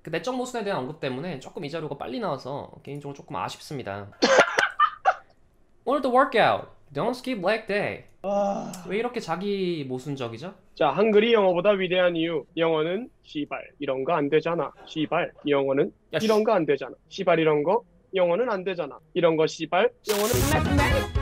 그 내적 모순에 대한 언급 때문에 조금 이 자료가 빨리 나와서 개인적으로 조금 아쉽습니다. 오늘도 workout. Don't skip leg day. 왜 이렇게 자기 모순적이죠? 자, 한글이 영어보다 위대한 이유. 영어는 시발 이런 거 안 되잖아. 시발 영어는 야, 이런 거 안 되잖아. 시발 이런 거 영어는 안 되잖아. 이런 거 시발 영어는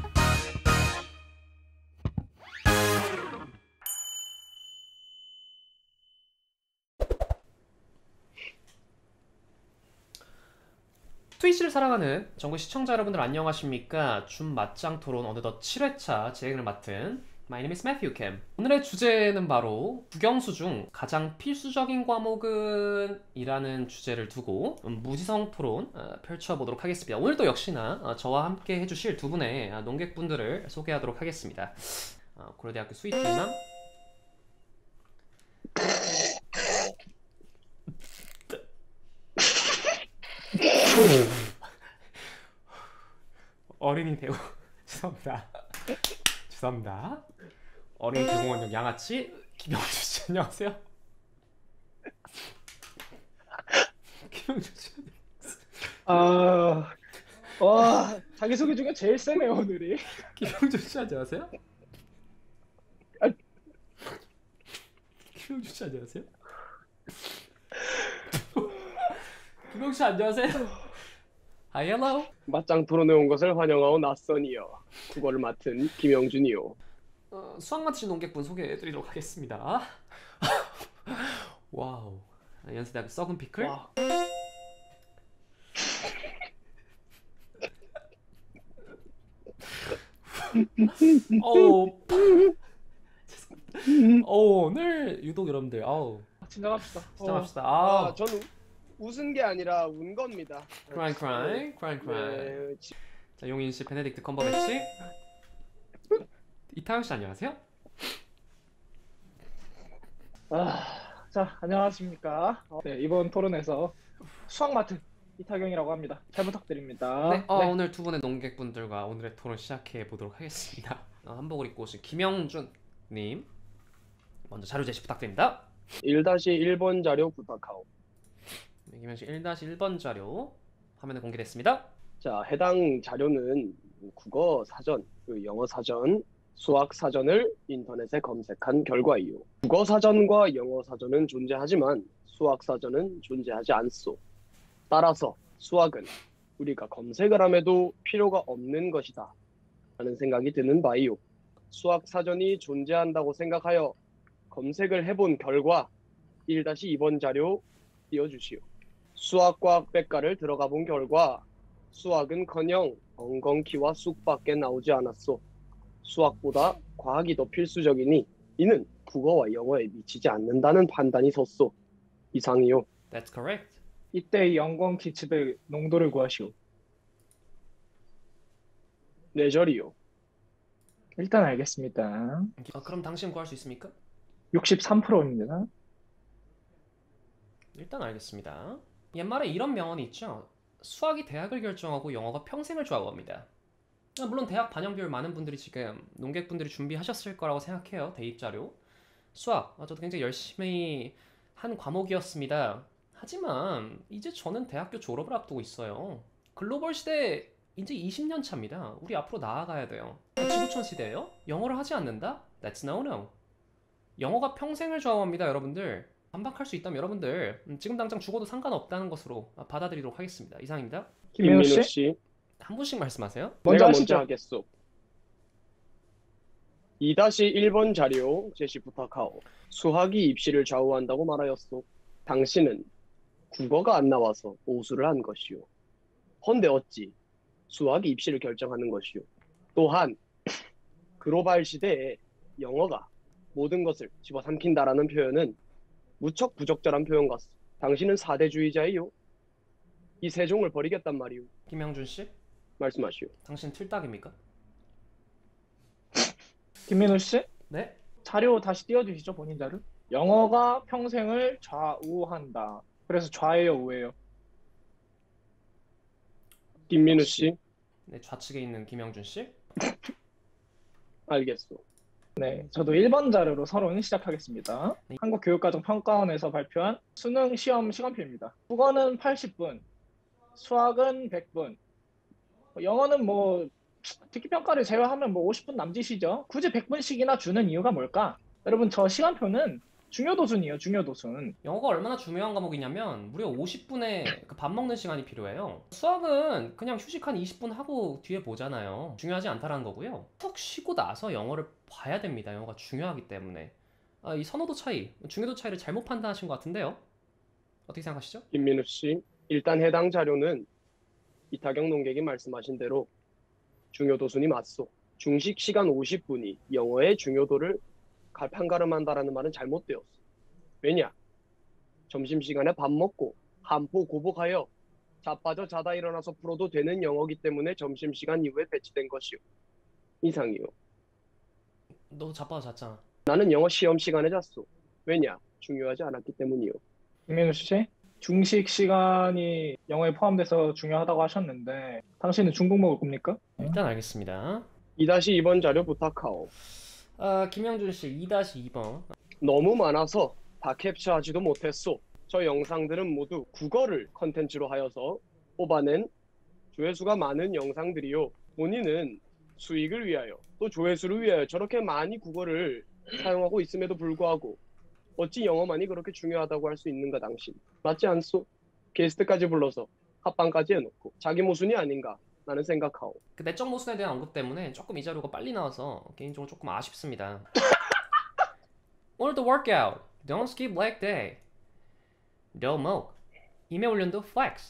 트위치를 사랑하는 전국 시청자 여러분들 안녕하십니까? 준 맞짱 토론 어느덧 7회차 진행을 맡은 My name is Matthew Kim. 오늘의 주제는 바로 국영수 중 가장 필수적인 과목은 이라는 주제를 두고 무지성 토론 펼쳐보도록 하겠습니다. 오늘도 역시나 저와 함께 해주실 두 분의 논객분들을 소개하도록 하겠습니다. 고려대학교 수의팀남 어린이 배우 죄송합니다. 죄송합니다. 어린이 대공원역 양아치 김영주 씨 안녕하세요. 김영주 씨 아, 와, 자기소개 중에 제일 세네, 오늘이. 김영주 씨 안녕하세요. 아. 김영주 씨 안녕하세요. 김영주 씨 안녕하세요. Hi, hello. 맞짱 토론에 온 것을 환영하오 낯선이여. 국어를 맡은 김영준이요. 수학 맞히신 논객분 소개해드리도록 하겠습니다. 와우. 연세대학교 썩은 피클. 와. 어우. 오늘 유독 여러분들 진정합시다. 진정합시다. 저는 웃은 게 아니라 운 겁니다. crying. 네, 자, 용인 씨 베네딕트 컴버배치. 이타영 씨 안녕하세요. 자, 안녕하십니까. 네, 이번 토론에서 수학 맡은 이타경이라고 합니다. 잘 부탁드립니다. 네, 오늘 두 분의 논객분들과 오늘의 토론 시작해 보도록 하겠습니다. 한복을 입고 오신 김영준 님 먼저 자료 제시 부탁드립니다. 1-1번 자료 부탁하오. 네, 김영준 1-1번 자료 화면에 공개됐습니다. 자, 해당 자료는 국어 사전, 영어 사전, 수학 사전을 인터넷에 검색한 결과이요. 국어 사전과 영어 사전은 존재하지만 수학 사전은 존재하지 않소. 따라서 수학은 우리가 검색을 함에도 필요가 없는 것이다 라는 생각이 드는 바이요. 수학 사전이 존재한다고 생각하여 검색을 해본 결과 1-2번 자료 띄워주시오. 수학과학 백과를 들어가 본 결과 수학은커녕 엉겅퀴와 쑥밖에 나오지 않았소. 수학보다 과학이 더 필수적이니 이는 국어와 영어에 미치지 않는다는 판단이 섰소. 이상이요. That's correct. 이때 영광 기습의 농도를 구하시오. 네 절이요. 일단 알겠습니다. 그럼 당신 구할 수 있습니까? 63%입니다. 일단 알겠습니다. 옛말에 이런 명언이 있죠. 수학이 대학을 결정하고 영어가 평생을 좌우합니다. 물론 대학 반영 비율 많은 분들이 지금 논객분들이 준비하셨을 거라고 생각해요. 대입 자료. 수학, 저도 굉장히 열심히 한 과목이었습니다. 하지만 이제 저는 대학교 졸업을 앞두고 있어요. 글로벌 시대 이제 20년 차입니다. 우리 앞으로 나아가야 돼요. 지구촌 시대예요? 영어를 하지 않는다? That's no no. 영어가 평생을 좌우합니다, 여러분들. 반박할 수 있다면 여러분들 지금 당장 죽어도 상관없다는 것으로 받아들이도록 하겠습니다. 이상입니다. 김민호 김민우 씨? 씨. 한 분씩 말씀하세요. 먼저 내가 하시죠. 먼저 하겠소. 2-1번 자료 제시 부탁하오. 수학이 입시를 좌우한다고 말하였소. 당신은 국어가 안 나와서 오수를 한 것이오. 헌데 어찌 수학이 입시를 결정하는 것이오. 또한 글로벌 시대에 영어가 모든 것을 집어삼킨다라는 표현은 무척 부적절한 표현 같소. 당신은 사대주의자이요. 이 세종을 버리겠단 말이오. 김영준 씨, 말씀하시오. 당신 틀딱입니까? 김민호 씨? 네. 자료 다시 띄워주시죠, 본인 자료. 영어가 평생을 좌우한다. 그래서 좌예요, 우예요? 김민우 씨. 네, 좌측에 있는 김영준 씨. 알겠소. 네, 저도 1번 자료로 서론 시작하겠습니다. 네. 한국교육과정평가원에서 발표한 수능 시험 시간표입니다. 국어는 80분, 수학은 100분, 영어는 뭐 듣기평가를 제외하면 뭐 50분 남짓이죠. 굳이 100분씩이나 주는 이유가 뭘까? 여러분, 저 시간표는 중요도순이에요, 중요도순. 영어가 얼마나 중요한 과목이냐면 무려 50분의 밥 먹는 시간이 필요해요. 수학은 그냥 휴식 한 20분 하고 뒤에 보잖아요. 중요하지 않다라는 거고요. 푹 쉬고 나서 영어를 봐야 됩니다. 영어가 중요하기 때문에. 이 선호도 차이, 중요도 차이를 잘못 판단하신 것 같은데요. 어떻게 생각하시죠? 김민우 씨, 일단 해당 자료는 이타경 논객이 말씀하신 대로 중요도순이 맞소. 중식 시간 50분이 영어의 중요도를 갈팡가름한다라는 말은 잘못되었어. 왜냐? 점심시간에 밥 먹고 한포 고복하여 자빠져 자다 일어나서 풀어도 되는 영어기 때문에 점심시간 이후에 배치된 것이요. 이상이요. 너 자빠져 잤잖아. 나는 영어 시험 시간에 잤소. 왜냐? 중요하지 않았기 때문이요. 김민우 씨, 중식 시간이 영어에 포함돼서 중요하다고 하셨는데 당신은 중국 먹을 겁니까? 일단 알겠습니다. 2-2번 자료 부탁하오. 김영준 씨 2-2번. 너무 많아서 다 캡처하지도 못했소. 저 영상들은 모두 국어를 컨텐츠로 하여서 뽑아낸 조회수가 많은 영상들이요. 본인은 수익을 위하여 또 조회수를 위하여 저렇게 많이 국어를 사용하고 있음에도 불구하고 어찌 영어만이 그렇게 중요하다고 할 수 있는가 당신. 맞지 않소? 게스트까지 불러서 합방까지 해놓고 자기 모순이 아닌가 나는 생각하오. 그 내적 모순에 대한 언급 때문에 조금 이 자료가 빨리 나와서 개인적으로 조금 아쉽습니다. 오늘도 workout. Don't skip leg day. No mo. 임해 훈련도 flex.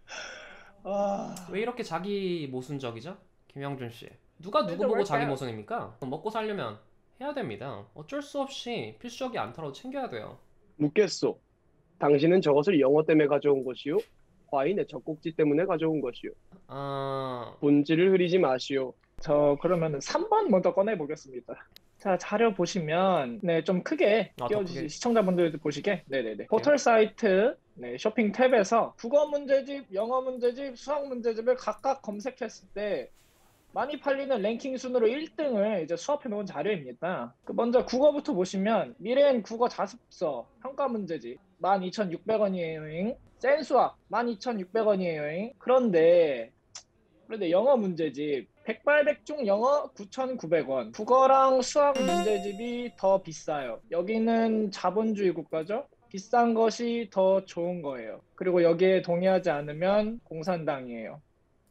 왜 이렇게 자기 모순적이죠? 김영준 씨. 누가 누구 보고 자기 모순입니까? 먹고 살려면 해야 됩니다. 어쩔 수 없이 필수적이 않더라도 챙겨야 돼요. 묻겠소. 당신은 저것을 영어 때문에 가져온 것이요? 과인의 젖꼭지 때문에 가져온 것이요? 본질을 흐리지 마시오. 저 그러면 3번 먼저 꺼내 보겠습니다. 자, 자료 보시면 네, 좀 크게 더 띄워주시 크게. 시청자분들도 보시게. 네네네. 포털 사이트 네, 쇼핑 탭에서 국어 문제집, 영어 문제집, 수학 문제집을 각각 검색했을 때 많이 팔리는 랭킹 순으로 1등을 이제 수합해 놓은 자료입니다. 먼저 국어부터 보시면 미래엔 국어 자습서 평가 문제집 12,600원이에요. 센 수학 12,600원이에요. 그런데 영어 문제집 백발백중 영어 9,900원. 국어랑 수학 문제집이 더 비싸요. 여기는 자본주의 국가죠. 비싼 것이 더 좋은 거예요. 그리고 여기에 동의하지 않으면 공산당이에요.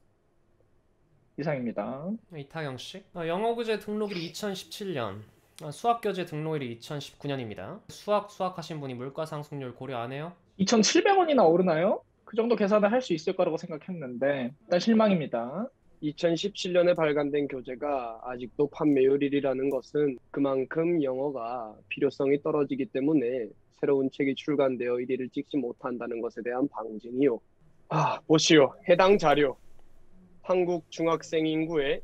이상입니다. 이타경 씨. 영어 교재 등록일이 2017년. 수학 교재 등록일이 2019년입니다. 수학하신 분이 물가 상승률 고려 안 해요? 2,700원이나 오르나요? 그 정도 계산을 할 수 있을 거라고 생각했는데 일단 실망입니다. 2017년에 발간된 교재가 아직도 판매율 1위라는 것은 그만큼 영어가 필요성이 떨어지기 때문에 새로운 책이 출간되어 1위를 찍지 못한다는 것에 대한 방증이요. 보시오. 해당 자료. 한국 중학생 인구의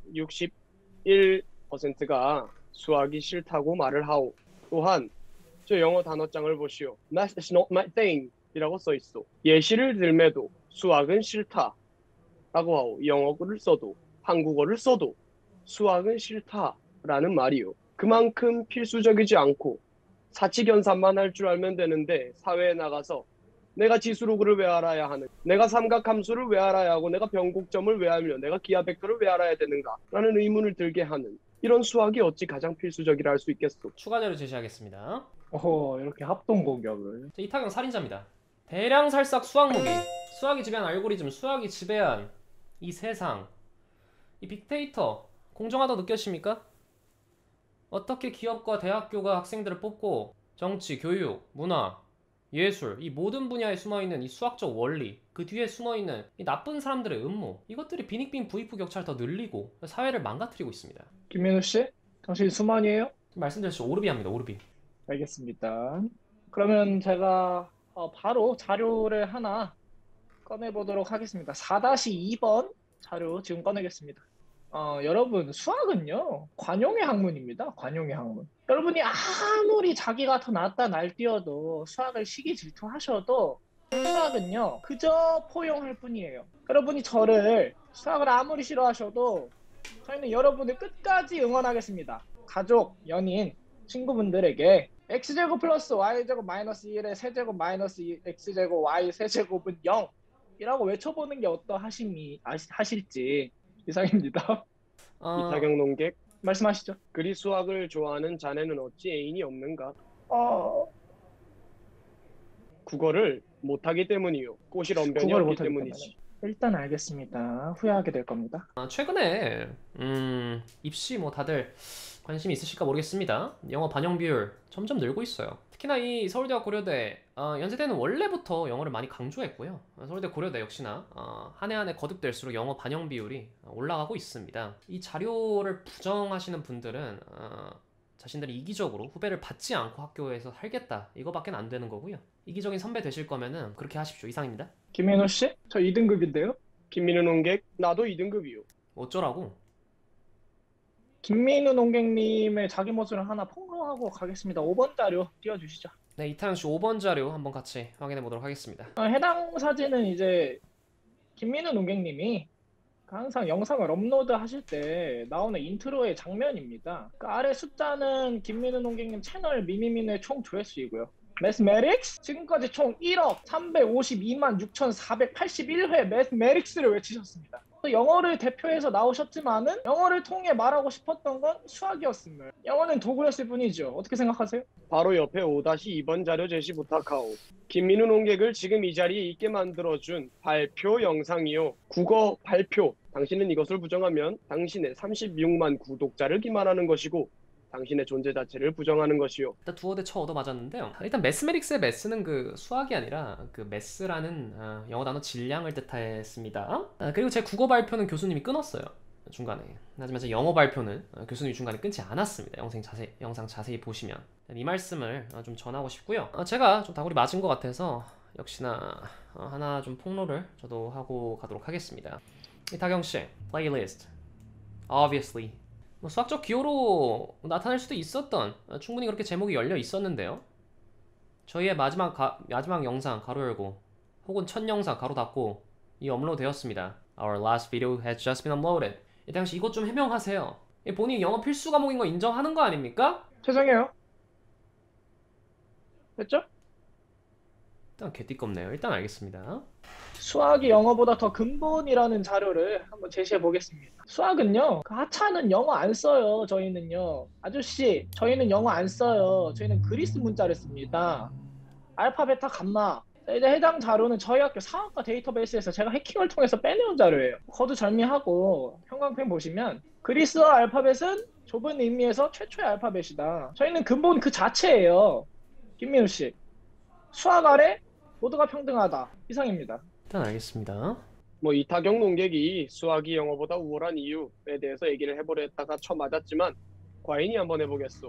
61%가 수학이 싫다고 말을 하오. 또한 저 영어 단어장을 보시오. Math is not my thing 이라고 써있어. 예시를 들매도 수학은 싫다 라고 하오. 영어를 써도 한국어를 써도 수학은 싫다라는 말이요. 그만큼 필수적이지 않고 사칙연산만 할 줄 알면 되는데 사회에 나가서 내가 지수로그를 왜 알아야 하는, 내가 삼각함수를 왜 알아야 하고, 내가 변곡점을 왜 알며, 내가 기하벡터를 왜 알아야 되는가 라는 의문을 들게 하는 이런 수학이 어찌 가장 필수적이라 할 수 있겠소. 추가 자료 제시하겠습니다. 이렇게 합동 공격을. 이타경 살인자입니다. 대량살삭 수학 무기. 수학이 지배한 알고리즘, 수학이 지배한 이 세상. 이 빅데이터 공정하다고 느껴지십니까? 어떻게 기업과 대학교가 학생들을 뽑고 정치, 교육, 문화, 예술, 이 모든 분야에 숨어있는 이 수학적 원리, 그 뒤에 숨어있는 이 나쁜 사람들의 음모, 이것들이 빈익빈 부익부 격차를 더 늘리고 사회를 망가뜨리고 있습니다. 김민우 씨, 당신 수만이에요? 말씀드렸죠. 오르비합니다. 오르비. 알겠습니다. 그러면 제가 바로 자료를 하나 꺼내보도록 하겠습니다. 4-2번 자료 지금 꺼내겠습니다. 여러분, 수학은요 관용의 학문입니다. 관용의 학문. 여러분이 아무리 자기가 더 낫다 날뛰어도 수학을 시기 질투하셔도 수학은요 그저 포용할 뿐이에요. 여러분이 저를 수학을 아무리 싫어하셔도 저희는 여러분을 끝까지 응원하겠습니다. 가족, 연인, 친구분들에게 x제곱 플러스 y제곱 마이너스 1의 세제곱 마이너스 x제곱 y 세제곱은 0이라고 외쳐보는 게 하실지 이상입니다. 이타경 농객, 말씀하시죠. 그리 수학을 좋아하는 자네는 어찌 애인이 없는가? 국어를 못하기 때문이요. 꼬실언변이 국어를 없기 못하기 때문이지. 일단 알겠습니다. 후회하게 될 겁니다. 최근에 입시 뭐 다들 관심이 있으실까 모르겠습니다. 영어 반영 비율 점점 늘고 있어요. 특히나 이 서울대와 고려대, 연세대는 원래부터 영어를 많이 강조했고요. 서울대 고려대 역시나 한 해 한 해 거듭될수록 영어 반영 비율이 올라가고 있습니다. 이 자료를 부정하시는 분들은 자신들이 이기적으로 후배를 받지 않고 학교에서 살겠다, 이거밖에 안 되는 거고요. 이기적인 선배 되실 거면은 그렇게 하십시오. 이상입니다. 김민호 씨? 저 2등급인데요? 김민우 농객, 나도 2등급이요. 어쩌라고? 김민우 농객님의 자기 모습을 하나 폭로하고 가겠습니다. 5번 자료 띄워주시죠. 네, 이타영씨 5번 자료 한번 같이 확인해 보도록 하겠습니다. 해당 사진은 이제 김민우 농객님이 항상 영상을 업로드 하실 때 나오는 인트로의 장면입니다. 그 아래 숫자는 김민우 농객님 채널 미미민의 총 조회수이고요. 매스메릭스 지금까지 총 1억 352만 6,481회 매스메릭스를 외치셨습니다. 또 영어를 대표해서 나오셨지만은 영어를 통해 말하고 싶었던 건 수학이었음을. 영어는 도구였을 뿐이죠. 어떻게 생각하세요? 바로 옆에 5-2번 자료 제시 부탁하오. 김민우 농객을 지금 이 자리에 있게 만들어준 발표 영상이요. 국어 발표. 당신은 이것을 부정하면 당신의 36만 구독자를 기만하는 것이고 당신의 존재 자체를 부정하는 것이요. 일단 두어 대 쳐 얻어 맞았는데요. 일단 매스메릭스의 매스는 그 수학이 아니라 그 매스라는 영어 단어 질량을 뜻했습니다. 그리고 제 국어 발표는 교수님이 끊었어요. 중간에. 하지만 제 영어 발표는 교수님이 중간에 끊지 않았습니다. 영상 자세히 보시면. 이 말씀을 좀 전하고 싶고요. 제가 좀 다구리 맞은 것 같아서 역시나 하나 좀 폭로를 저도 하고 가도록 하겠습니다. 이타경씨, 플레이리스트. Obviously. 뭐 수학적 기호로 나타날 수도 있었던, 충분히 그렇게 제목이 열려 있었는데요. 저희의 마지막 영상 가로 열고 혹은 첫 영상 가로 닫고 이 업로드 되었습니다. Our last video has just been uploaded. 이타경씨 이것 좀 해명하세요. 본인이 영어 필수 과목인 거 인정하는 거 아닙니까? 죄송해요. 됐죠? 일단 개띠껍네요. 일단 알겠습니다. 수학이 영어보다 더 근본이라는 자료를 한번 제시해 보겠습니다. 수학은요, 그 하찮은 영어 안 써요. 저희는요. 아저씨, 저희는 영어 안 써요. 저희는 그리스 문자를 씁니다. 알파, 베타, 감마. 이제 해당 자료는 저희 학교 상학과 데이터베이스에서 제가 해킹을 통해서 빼내온 자료예요. 거두절미하고 형광펜 보시면 그리스어 알파벳은 좁은 의미에서 최초의 알파벳이다. 저희는 근본 그 자체예요. 김민우 씨, 수학 아래 모두가 평등하다. 이상입니다. 일단 알겠습니다. 뭐 이타경 농객이 수학이 영어보다 우월한 이유에 대해서 얘기를 해보려 했다가 쳐맞았지만 과인이 한번 해보겠소.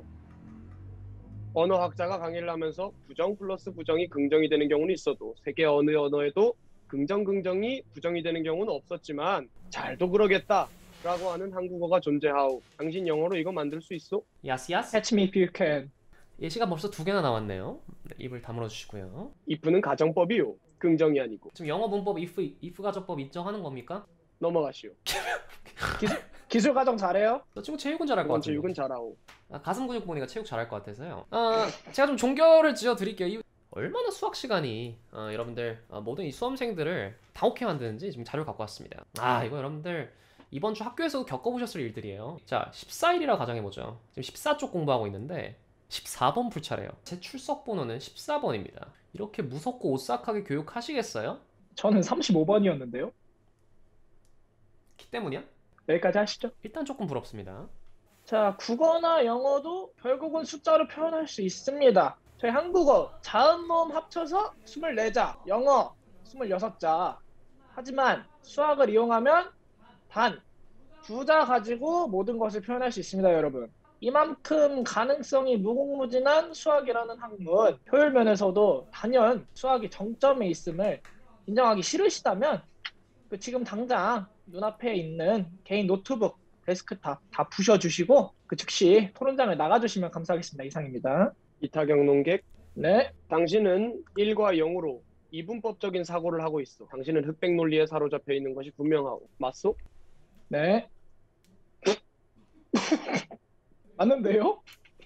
언어학자가 강의를 하면서 부정 플러스 부정이 긍정이 되는 경우는 있어도 세계 어느 언어에도 긍정이 부정이 되는 경우는 없었지만 잘도 그러겠다 라고 하는 한국어가 존재하오. 당신 영어로 이거 만들 수 있어? 야스. Catch me if you can. 예시가 벌써 2개나 나왔네요. 네, 입을 다물어 주시고요. if는 가정법이요. 긍정이 아니고. 지금 영어 문법 if 가정법 인정하는 겁니까? 넘어가시오. 기술 과정 잘해요? 저 친구 체육은 잘할 것 그건 같은데. 체육은 잘하오. 가슴 근육 보니까 체육 잘할 것 같아서요. 제가 좀 종교를 지어 드릴게요. 얼마나 수학 시간이 여러분들 모든 이 수험생들을 당혹해 만드는지 지금 자료를 갖고 왔습니다. 이거 여러분들 이번 주 학교에서도 겪어보셨을 일들이에요. 자, 14일이라 가정해보죠. 지금 14쪽 공부하고 있는데 14번 풀 차례요. 제 출석 번호는 14번입니다. 이렇게 무섭고 오싹하게 교육하시겠어요? 저는 35번이었는데요. 키 때문이야? 여기까지 하시죠. 일단 조금 부럽습니다. 자, 국어나 영어도 결국은 숫자로 표현할 수 있습니다. 저희 한국어 자음 모음 합쳐서 24자, 영어 26자. 하지만 수학을 이용하면 단 2자 가지고 모든 것을 표현할 수 있습니다, 여러분. 이만큼 가능성이 무궁무진한 수학이라는 학문, 효율 면에서도 단연 수학이 정점에 있음을 인정하기 싫으시다면 지금 당장 눈앞에 있는 개인 노트북, 데스크탑 다 부셔주시고 즉시 토론장을 나가주시면 감사하겠습니다. 이상입니다. 이타경 농객, 네. 당신은 1과 0으로 이분법적인 사고를 하고 있어. 당신은 흑백 논리에 사로잡혀 있는 것이 분명하오. 맞소? 네. 맞는데요?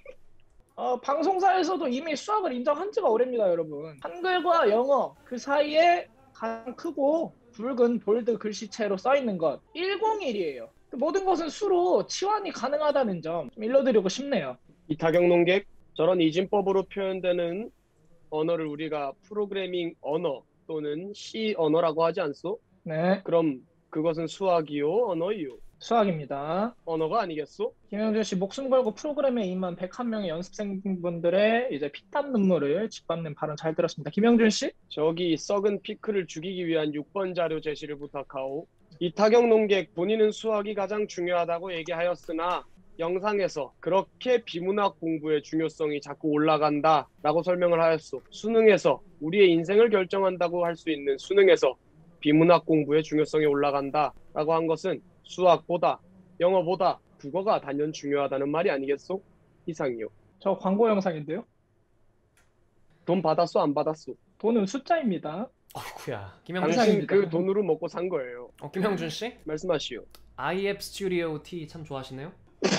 방송사에서도 이미 수학을 인정한 지가 오래입니다, 여러분. 한글과 영어 그 사이에 가장 크고 붉은 볼드 글씨체로 써 있는 것 101이에요. 모든 것은 수로 치환이 가능하다는 점 좀 일러드리고 싶네요. 이타경 농객, 저런 이진법으로 표현되는 언어를 우리가 프로그래밍 언어 또는 C 언어라고 하지 않소? 네, 그럼 그것은 수학이요, 언어이요? 수학입니다. 언어가 아니겠소? 김영준 씨 목숨 걸고 프로그램에 임한 101명의 연습생분들의 이제 피땀 눈물을 짓밟는 발언 잘 들었습니다. 김영준 씨? 저기 썩은 피크를 죽이기 위한 6번 자료 제시를 부탁하오. 이타경 농객 본인은 수학이 가장 중요하다고 얘기하였으나 영상에서 그렇게 비문학 공부의 중요성이 자꾸 올라간다 라고 설명을 하였소. 수능에서 우리의 인생을 결정한다고 할 수 있는 수능에서 비문학 공부의 중요성이 올라간다 라고 한 것은 수학보다 영어보다 국어가 단연 중요하다는 말이 아니겠소? 이상이요. 저 광고 영상인데요. 돈 받았소 안 받았소? 돈은 숫자입니다. 어이구야. 김영준 씨. 당신 이상입니다. 그 돈으로 먹고 산 거예요. 김영준 씨. 말씀하시오. IF 스튜디오 T 참 좋아하시네요.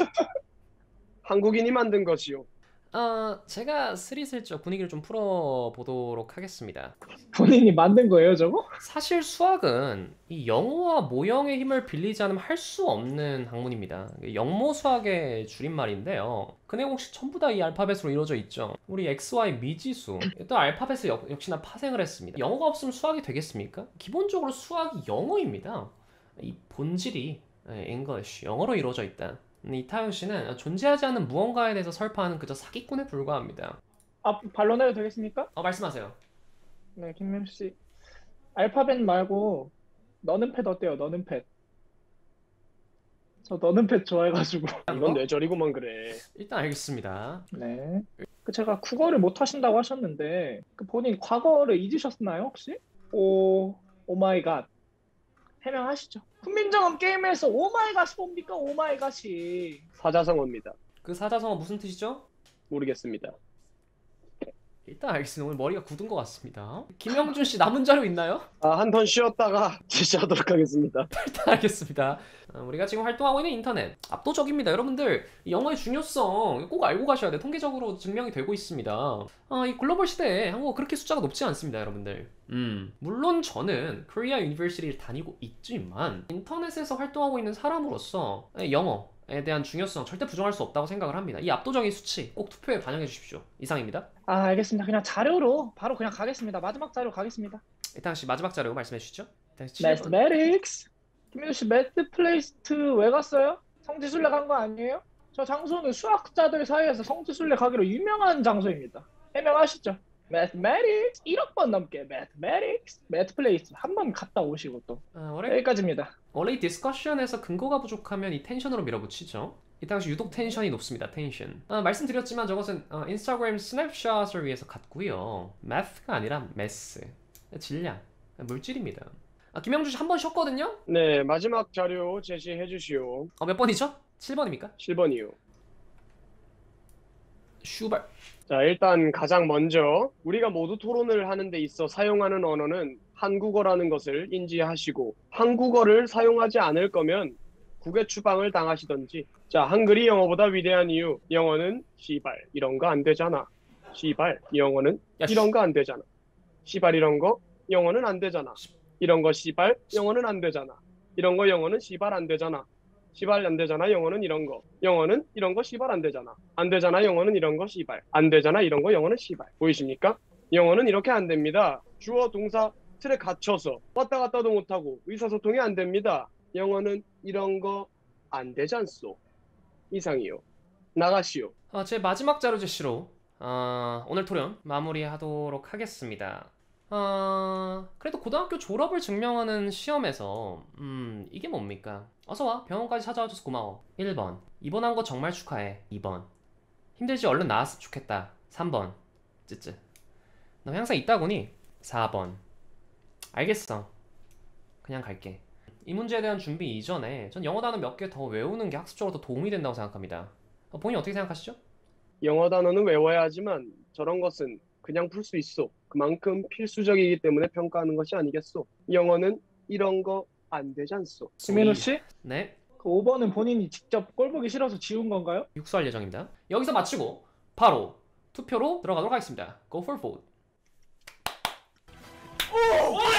한국인이 만든 것이요. 제가 스리슬쩍 분위기를 좀 풀어보도록 하겠습니다. 본인이 만든 거예요, 저거? 사실 수학은 이 영어와 모형의 힘을 빌리지 않으면 할 수 없는 학문입니다. 영모 수학의 줄임말인데요. 그 내용 혹시 전부 다 이 알파벳으로 이루어져 있죠. 우리 XY 미지수 또 알파벳을 역시나 파생을 했습니다. 영어가 없으면 수학이 되겠습니까? 기본적으로 수학이 영어입니다. 이 본질이 English, 영어로 이루어져 있다. 이타영 씨는 존재하지 않는 무언가에 대해서 설파하는 그저 사기꾼에 불과합니다. 반론해도 되겠습니까? 말씀하세요. 네, 김명준 씨. 알파벳 말고 너는 팻 어때요? 너는 팻. 저 너는 팻 좋아해가지고. 이건 뇌절이고만 그래. 일단 알겠습니다. 네. 제가 국어를 못 하신다고 하셨는데 본인 과거를 잊으셨나요, 혹시? 오마이갓. 해명하시죠. 훈민정음 게임에서 오마이갓이 뭡니까? 오마이갓이. 사자성어입니다. 그 사자성어 무슨 뜻이죠? 모르겠습니다. 일단 알겠습니다. 오늘 머리가 굳은 것 같습니다. 김영준 씨 남은 자료 있나요? 한 턴 쉬었다가 제시하도록 하겠습니다. 일단 알겠습니다. 우리가 지금 활동하고 있는 인터넷 압도적입니다. 여러분들 이 영어의 중요성 꼭 알고 가셔야 돼요. 통계적으로 증명이 되고 있습니다. 이 글로벌 시대에 한국어 그렇게 숫자가 높지 않습니다, 여러분들. 물론 저는 코리아 유니버시티를 다니고 있지만 인터넷에서 활동하고 있는 사람으로서 영어에 대한 중요성 절대 부정할 수 없다고 생각을 합니다. 이 압도적인 수치 꼭 투표에 반영해 주십시오. 이상입니다. 알겠습니다. 그냥 자료로 바로 그냥 가겠습니다. 마지막 자료 가겠습니다. 일단 혹시 마지막 자료 말씀해 주시죠. 매스매틱스. 김민우 씨 매스 플레이스트 왜 갔어요? 성지순례 간 거 아니에요? 저 장소는 수학자들 사이에서 성지순례 가기로 유명한 장소입니다. 해명하시죠. 매스매틱스 1억 번 넘게 매스매틱스 매스플레이스 한 번 갔다 오시고 또 여기까지입니다. 원래 이 디스커션에서 근거가 부족하면 이 텐션으로 밀어붙이죠. 이 당시 유독 텐션이 높습니다. 텐션. 말씀드렸지만 저것은 인스타그램 스냅샷을 위해서 갔고요. math가 아니라 mass. 질량, 물질입니다. 김영준 씨 한 번 쉬었거든요? 네, 마지막 자료 제시해 주시오. 몇 번이죠? 7번입니까? 7번이요. 슈발. 자, 일단 가장 먼저 우리가 모두 토론을 하는 데 있어 사용하는 언어는 한국어라는 것을 인지하시고 한국어를 사용하지 않을 거면 국외 추방을 당하시던지. 자, 한글이 영어보다 위대한 이유. 영어는 시발 이런 거 안 되잖아. 시발 영어는 이런 거 안 되잖아. 시발 이런 거 영어는 안 되잖아. 이런 거 시발 영어는 안 되잖아. 이런 거 영어는 시발 안 되잖아. 시발 안 되잖아. 영어는 이런 거. 영어는 이런 거 시발 안 되잖아. 안 되잖아. 영어는 이런 거 시발. 안 되잖아. 이런 거 영어는 시발. 보이십니까? 영어는 이렇게 안 됩니다. 주어 동사 틀에 갇혀서 왔다 갔다도 못하고 의사소통이 안 됩니다. 영어는 이런 거 안 되지 않소. 이상이요. 나가시오. 제 마지막 자료 제시로 오늘 토론 마무리하도록 하겠습니다. 그래도 고등학교 졸업을 증명하는 시험에서 이게 뭡니까? 어서와 병원까지 찾아와줘서 고마워. 1번 입원한 거 정말 축하해. 2번 힘들지 얼른 나았으면 좋겠다. 3번 쯔쯔 너 항상 있다구니. 4번 알겠어 그냥 갈게. 이 문제에 대한 준비 이전에 전 영어 단어 몇 개 더 외우는 게 학습적으로 더 도움이 된다고 생각합니다. 본인 어떻게 생각하시죠? 영어 단어는 외워야 하지만 저런 것은 그냥 풀 수 있어. 그만큼 필수적이기 때문에 평가하는 것이 아니겠소. 영어는 이런 거 안 되지 않소. 김민우 씨? 네. 그 5번은 본인이 직접 꼴 보기 싫어서 지운 건가요? 육수할 예정입니다. 여기서 마치고 바로 투표로 들어가도록 하겠습니다. Go for vote.